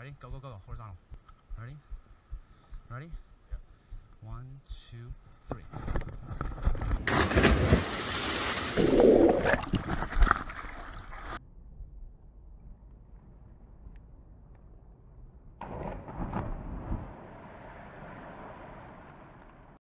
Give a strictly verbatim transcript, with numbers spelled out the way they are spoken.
Ready? Go, go, go, go. Horizontal. Ready? Ready? Yeah. One, two, three.